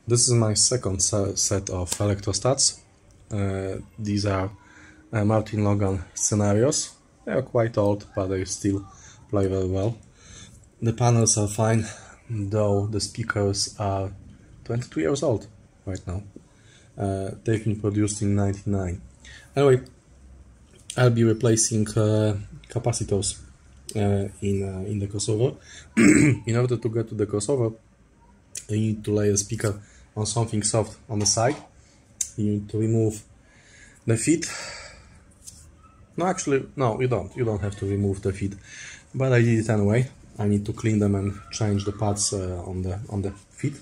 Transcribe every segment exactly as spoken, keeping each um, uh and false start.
This is my second set of electrostats. Uh, these are uh, Martin Logan Scenarios. They are quite old, but they still play very well. The panels are fine, though the speakers are twenty-two years old right now. Uh, they've been produced in ninety-nine. Anyway, I'll be replacing uh, capacitors uh, in uh, in the crossover. In order to get to the crossover, you need to lay the speaker on something soft on the side. You need to remove the feet. No, actually, no, you don't. You don't have to remove the feet, but I did it anyway. I need to clean them and change the parts uh, on the on the feet.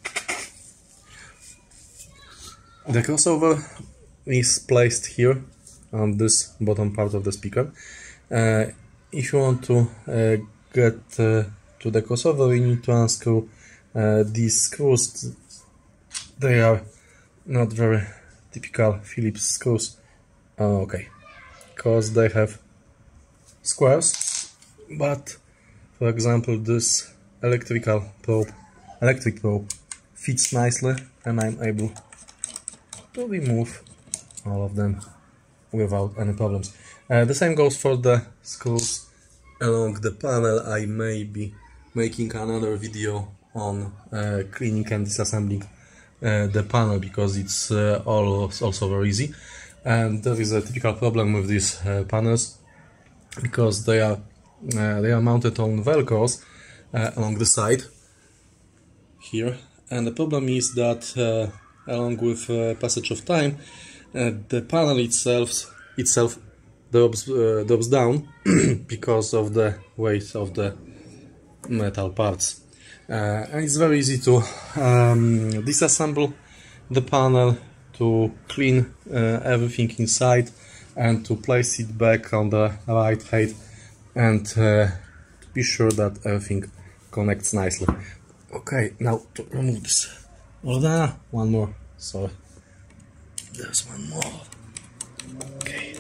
The crossover is placed here on this bottom part of the speaker. Uh, if you want to uh, get uh, to the crossover, you need to unscrew uh, these screws. They are not very typical Phillips screws. Oh, okay, because they have squares, but for example this electrical probe, electric probe fits nicely, and I'm able to remove all of them without any problems. Uh, the same goes for the screws along the panel. I may be making another video on uh, cleaning and disassembling uh, the panel, because it's uh, all, also very easy. And there is a typical problem with these uh, panels, because they are uh, they are mounted on velcros uh, along the side here, and the problem is that uh, along with uh, passage of time, uh, the panel itself itself drops uh, drops down because of the weight of the metal parts, uh, and it's very easy to um, disassemble the panel, to clean uh, everything inside, and to place it back on the right height, and uh, to be sure that everything connects nicely. Okay, now to remove this. Audyn, one more. Sorry, there's one more. Okay.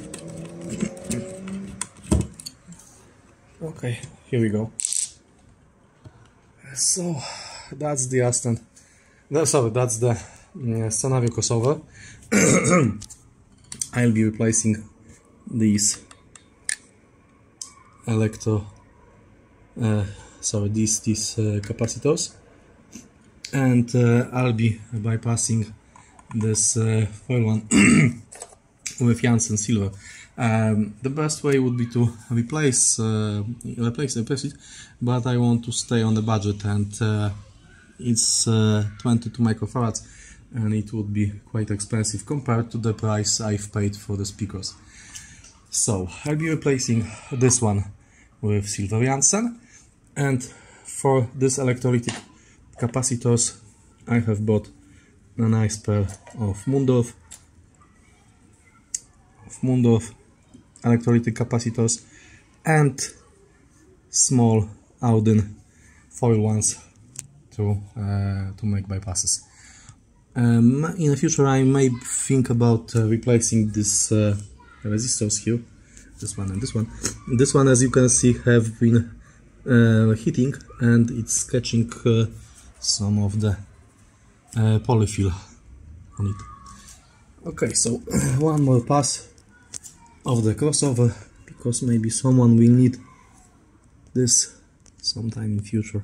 Okay, here we go. So that's the Aston. No, sorry, that's the uh, Scenario crossover. I'll be replacing these electro. Uh, sorry, these these uh, capacitors, and uh, I'll be bypassing this uh, foil one with Jantzen Silver. Um, the best way would be to replace, uh, replace, replace it, but I want to stay on the budget, and uh, it's uh, twenty-two microfarads, and it would be quite expensive compared to the price I've paid for the speakers. So I'll be replacing this one with Silver Jantzen, and for this electrolytic capacitors I have bought a nice pair of Mundorf of Mundorf electrolytic capacitors, and small Audyn foil ones to uh, to make bypasses. Um, in the future I may think about uh, replacing these uh, resistors here, this one and this one. This one, as you can see, have been uh, heating, and it's catching uh, some of the uh, polyfill on it. Okay, so one more pass of the crossover, because maybe someone will need this sometime in future.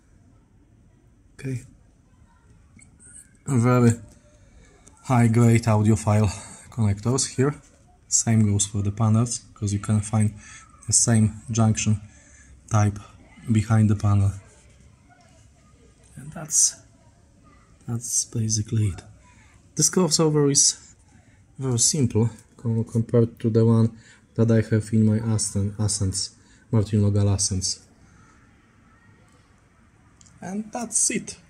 Okay, a very high grade audiophile connectors here. Same goes for the panels, because you can find the same junction type behind the panel. And that's that's basically it. This crossover is very simple compared to the one that I have in my Ascents, Martin Logan Ascents. And that's it.